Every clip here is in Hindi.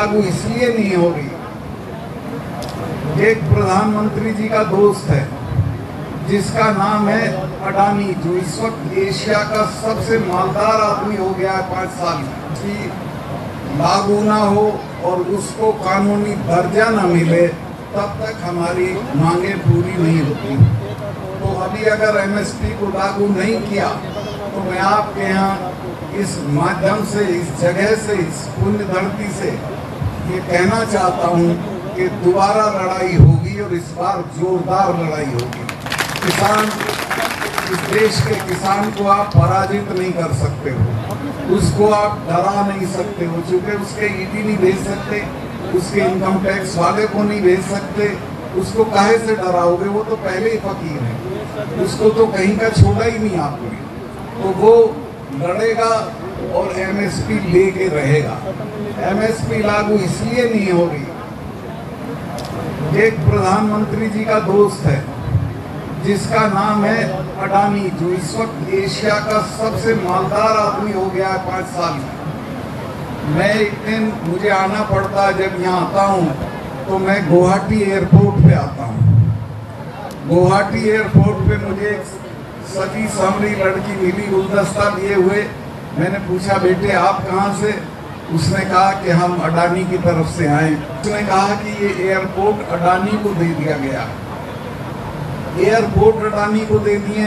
लागू इसलिए नहीं हो रही, एक प्रधानमंत्री जी का दोस्त है जिसका नाम है अडानी, जो इस वक्त एशिया का सबसे मालदार आदमी हो गया है 5 साल में, कि लागू ना हो और उसको कानूनी दर्जा न मिले तब तक हमारी मांगे पूरी नहीं होती। तो अभी अगर एमएसपी को लागू नहीं किया तो मैं आपके यहाँ इस माध्यम से, इस जगह से, इस पुण्य धरती से ये कहना चाहता हूँ कि दोबारा लड़ाई होगी और इस बार जोरदार लड़ाई होगी। किसान, इस देश के किसान को आप पराजित नहीं कर सकते हो, उसको आप डरा नहीं सकते हो, क्योंकि उसके ईडी नहीं भेज सकते, उसके इनकम टैक्स वाले को नहीं भेज सकते, उसको काहे से डराओगे? वो तो पहले ही फकीर है, उसको तो कहीं का छोड़ा ही नहीं आपने। तो वो लड़ेगा और एमएसपी लेके रहेगा। एमएसपी लागू इसलिए नहीं हो रही, एक प्रधानमंत्री जी का दोस्त है जिसका नाम है अडानी, जो इस वक्त एशिया का सबसे मालदार आदमी हो गया है 5 साल में। मैं एक दिन, मुझे आना पड़ता है, जब यहाँ आता हूँ तो मैं गुवाहाटी एयरपोर्ट पे आता हूँ। गुवाहाटी एयरपोर्ट पे मुझे एक सजी सामरी लड़की मिली, गुलदस्ता लिए हुए। मैंने पूछा, बेटे आप कहाँ से? उसने कहा कि हम अडानी की तरफ से आए। उसने कहा कि ये एयरपोर्ट अडानी को दे दिया गया। एयरपोर्ट अडानी को दे दिए,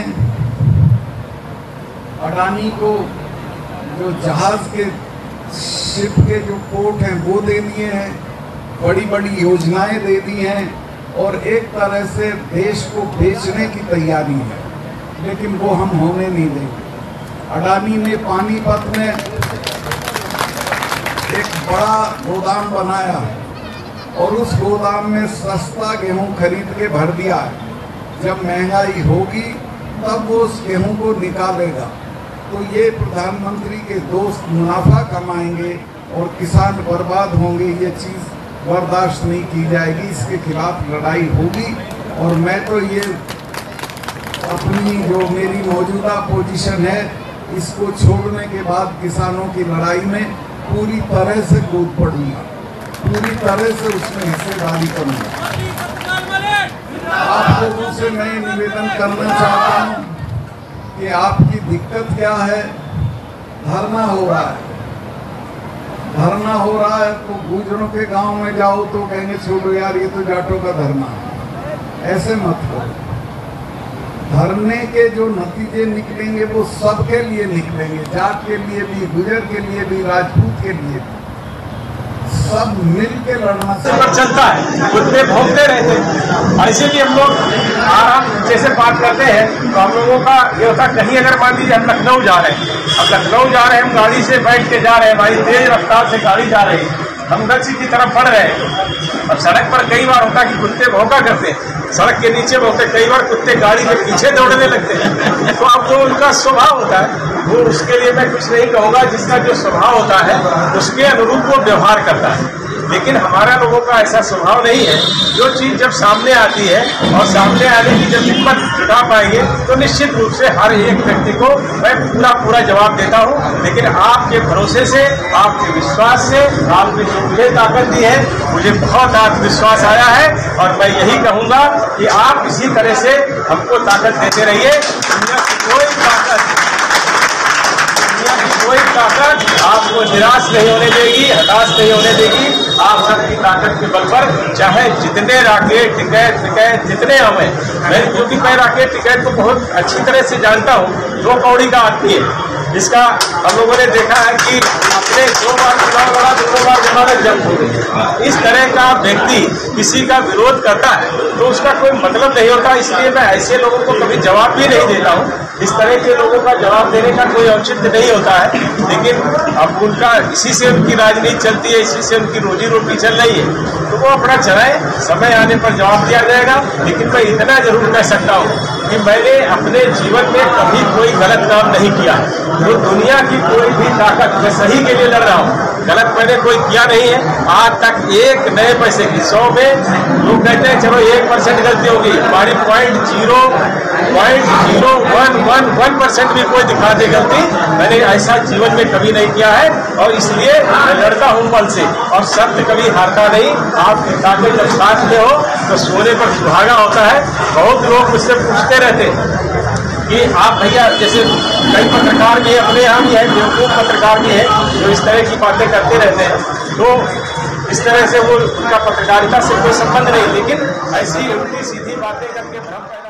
अडानी को जो जहाज के, शिप के जो पोर्ट हैं वो दे दिए हैं, बड़ी बड़ी योजनाएं दे दी हैं और एक तरह से देश को बेचने की तैयारी है, लेकिन वो हम होने नहीं देंगे। अडानी ने पानीपत में एक बड़ा गोदाम बनाया और उस गोदाम में सस्ता गेहूं खरीद के भर दिया है। जब महंगाई होगी तब वो उस गेहूं को निकालेगा। तो ये प्रधानमंत्री के दोस्त मुनाफा कमाएंगे और किसान बर्बाद होंगे, ये चीज़ बर्दाश्त नहीं की जाएगी। इसके खिलाफ लड़ाई होगी और मैं तो ये अपनी जो मेरी मौजूदा पोजीशन है इसको छोड़ने के बाद किसानों की लड़ाई में पूरी तरह से कूद पड़ूंगा, पूरी तरह से उसमें हिस्सेदारी करूंगा। आप लोगों से मैं निवेदन करना चाहता हूँ कि आपकी दिक्कत क्या है? धरना हो रहा है, धरना हो रहा है तो गुजरों के गांव में जाओ तो कहेंगे छोड़ो यार ये तो जाटों का धरना है। ऐसे मत करो। धरने के जो नतीजे निकलेंगे वो सबके लिए निकलेंगे, जाट के लिए भी, गुजर के लिए भी, राजपूत के लिए भी। सब मिल के लड़ना पर चलता है, कुत्ते भौंकते रहते हैं। और इसीलिए हम लोग आराम जैसे बात करते हैं तो हम लोगों का ये होता है, कहीं अगर मान लीजिए हम लखनऊ जा रहे हैं, अब लखनऊ जा रहे हैं, हम गाड़ी से बैठ के जा रहे हैं, हमारी तेज रफ्तार से गाड़ी जा रही है, हम गच्ची की तरफ बढ़ रहे हैं। अब सड़क पर कई बार होता है कि कुत्ते भौंका करते हैं, सड़क के नीचे होते, कई बार कुत्ते गाड़ी के पीछे दौड़ने लगते हैं। तो अब जो उनका स्वभाव होता है वो, उसके लिए मैं कुछ नहीं कहूँगा, जिसका जो स्वभाव होता है उसके अनुरूप वो व्यवहार करता है। लेकिन हमारा लोगों का ऐसा स्वभाव नहीं है। जो चीज़ जब सामने आती है और सामने आने की जब हिम्मत जुटा पाएंगे तो निश्चित रूप से हर एक व्यक्ति को मैं पूरा जवाब देता हूँ। लेकिन आपके भरोसे से, आपके विश्वास से, आपने जो मुझे ताकत दी है, मुझे बहुत आत्मविश्वास आया है और मैं यही कहूँगा कि आप इसी तरह से हमको ताकत देते रहिए। दुनिया की कोई ताकत आपको निराश नहीं होने देगी, हताश नहीं होने देगी। आप सबकी ताकत के बल पर चाहे जितने राकेट टिकैत जितने हमें, क्योंकि मैं राकेट टिकैत को बहुत अच्छी तरह से जानता हूँ, 2 कौड़ी का आदमी है। इसका हम लोगों ने देखा है कि अपने 2 बार चुनाव लड़ा, 2 बार जमानत जब्त हो गई। इस तरह का व्यक्ति किसी का विरोध करता है तो उसका कोई मतलब नहीं होता। इसलिए मैं ऐसे लोगों को कभी जवाब भी नहीं देता हूँ। इस तरह के लोगों का जवाब देने का कोई औचित्य नहीं होता है। लेकिन अब उनका, इसी से उनकी राजनीति चलती है, इसी से उनकी रोजी रोटी चल रही है, तो वो अपना चलाए, समय आने पर जवाब दिया जाएगा। लेकिन मैं इतना जरूर कह सकता हूँ कि मैंने अपने जीवन में कभी कोई गलत काम नहीं किया। तो दुनिया की कोई भी ताकत, मैं सही के लिए लड़ रहा हूँ, गलत मैंने कोई किया नहीं है। आज तक एक नए पैसे की 100 में लोग कहते हैं चलो 1% गलती होगी, हमारी 0.011% भी कोई दिखा दे गलती, मैंने ऐसा जीवन में कभी नहीं किया है। और इसलिए मैं लड़ता हूँ बल से, और सत्य कभी हारता नहीं। आपकी ताकत जब साथ में हो तो सोने पर सुहागा होता है। बहुत लोग मुझसे पूछते रहते कि आप भैया, जैसे कई पत्रकार भी अपने यहाँ भी है, बेवकूफ पत्रकार भी है जो इस तरह की बातें करते रहते हैं, तो इस तरह से वो उनका पत्रकारिता से कोई संबंध नहीं, लेकिन ऐसी उल्टी सीधी बातें करके भ्रम पैदा